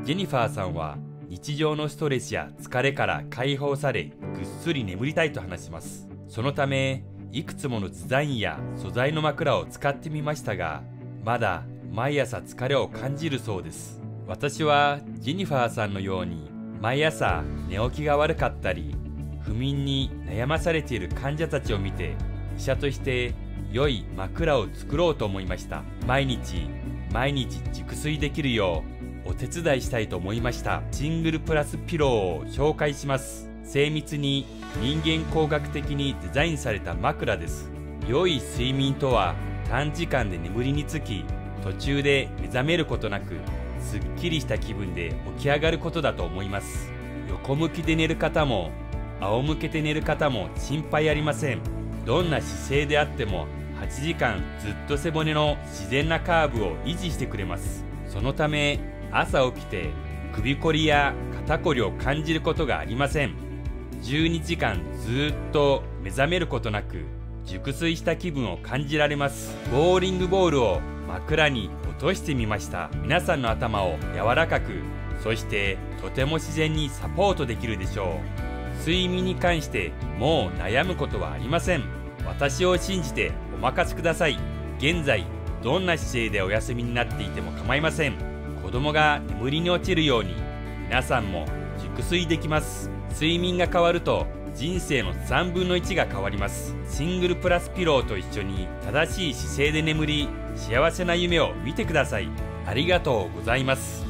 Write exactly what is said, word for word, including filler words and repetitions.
ジェニファーさんは日常のストレスや疲れから解放され、ぐっすり眠りたいと話します。そのためいくつものデザインや素材の枕を使ってみましたが、まだ毎朝疲れを感じるそうです。私はジェニファーさんのように毎朝寝起きが悪かったり不眠に悩まされている患者たちを見て、医者として良い枕を作ろうと思いました。毎日毎日熟睡できるようお手伝いしたいと思いました。シングルプラスピローを紹介します。精密に人間工学的にデザインされた枕です。良い睡眠とは短時間で眠りにつき、途中で目覚めることなくすっきりした気分で起き上がることだと思います。横向きで寝る方も仰向けて寝る方も心配ありません。どんな姿勢であってもはちじかんずっと背骨の自然なカーブを維持してくれます。そのため朝起きて首こりや肩こりを感じることがありません。じゅうにじかんずっと目覚めることなく熟睡した気分を感じられます。ボーリングボールを枕に落としてみました。皆さんの頭を柔らかく、そしてとても自然にサポートできるでしょう。睡眠に関してもう悩むことはありません。私を信じてお任せください。現在どんな姿勢でお休みになっていても構いません。子供が眠りに落ちるように皆さんも熟睡できます。睡眠が変わると人生のさんぶんのいちが変わります。シングルプラスピローと一緒に正しい姿勢で眠り、幸せな夢を見てください。ありがとうございます。